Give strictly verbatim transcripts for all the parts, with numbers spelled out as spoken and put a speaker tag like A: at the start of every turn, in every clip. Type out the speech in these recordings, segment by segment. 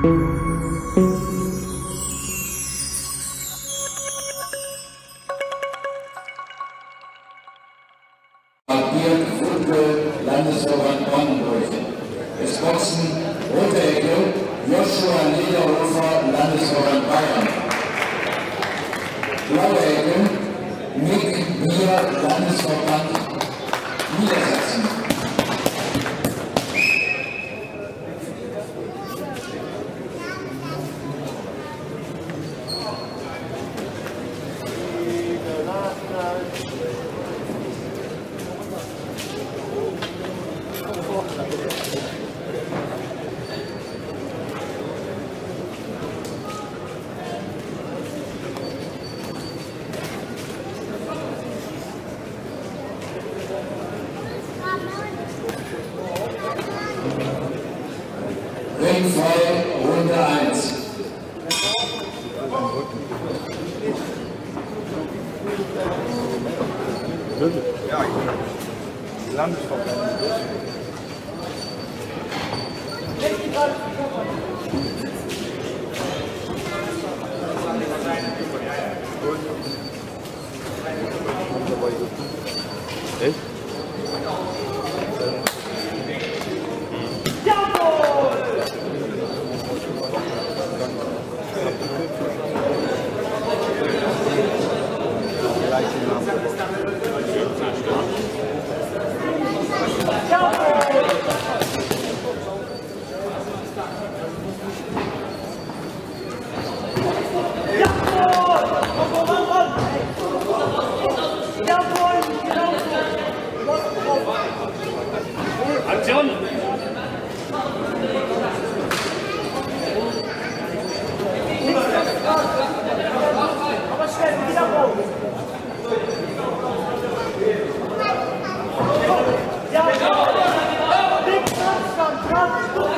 A: Landesverband Brandenburg. Es boxen rote Ecke Joshua Lederhofer, Landesverband Bayern. Blaue Ecke Nick Bier, Landesverband Niedersachsen. Ringfrei, Runde eins.
B: Ja, Landesverband. Echt?
C: Aktion! Aber schnell, wieder hoch! Ja, ja! Links, Abstand, Kraft!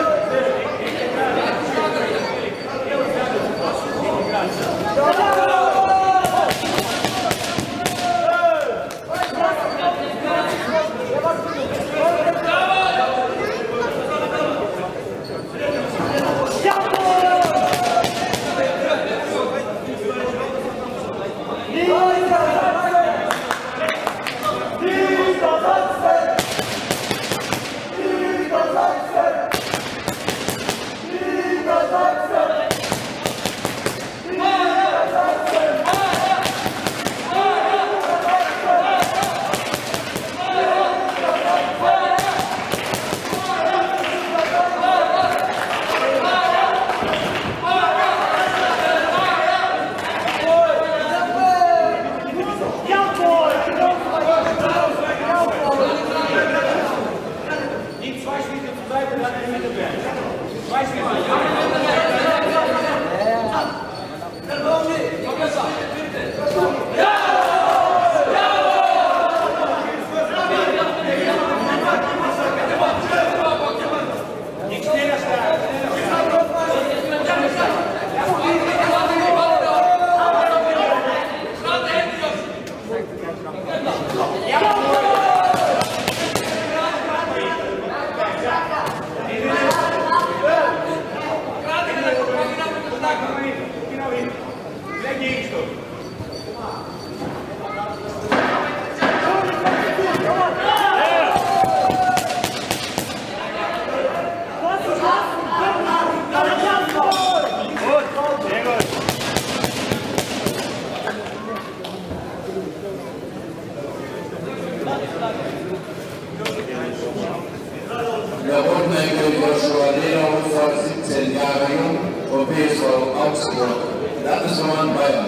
A: Der Rundmenkel Joshua Lederhofer, siebzehn Jahre jung, vom B S V Augsburg, Landesverband Bayern.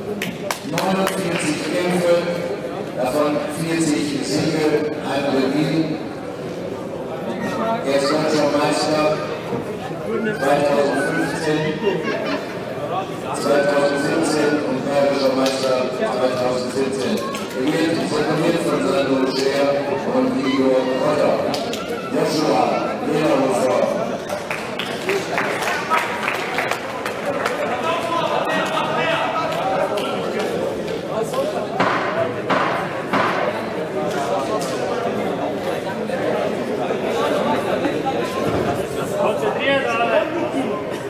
A: neunundvierzig Kämpfe, davon vierzig Siege, ein Remis. Er ist deutscher Meister zweitausendfünfzehn, zweitausendsiebzehn und bayerischer Meister zweitausendsiebzehn. Regiert von Sandro Scher und Igor Kotter. Joshua Lederhofer.
C: Konzentriert alle!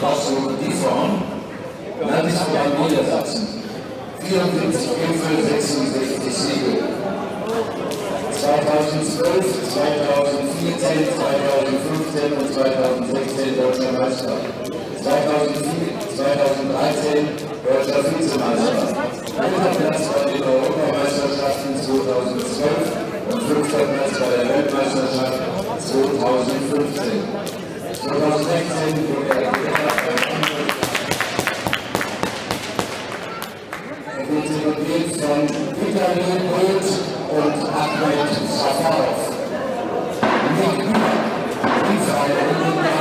A: Ausdruck die Form, Landesverband Niedersachsen, vierundfünfzig Gipfel, sechsundsechzig Siege. zweitausendzwölf, zweitausendvierzehn, zweitausendfünfzehn und zweitausendsechzehn Deutscher Meister. zweitausendvier, zweitausenddreizehn Deutscher Vizemeister. Dritter Platz bei den Europameisterschaften zweitausendzwölf und fünfter Platz bei der Weltmeisterschaft zweitausendfünfzehn. zweitausendsechzehn wurde er Gewinner beim Angriff. Er wird zelebriert von Vitali Bröth und Ahmed Safarov. Nicht nur die Frage um den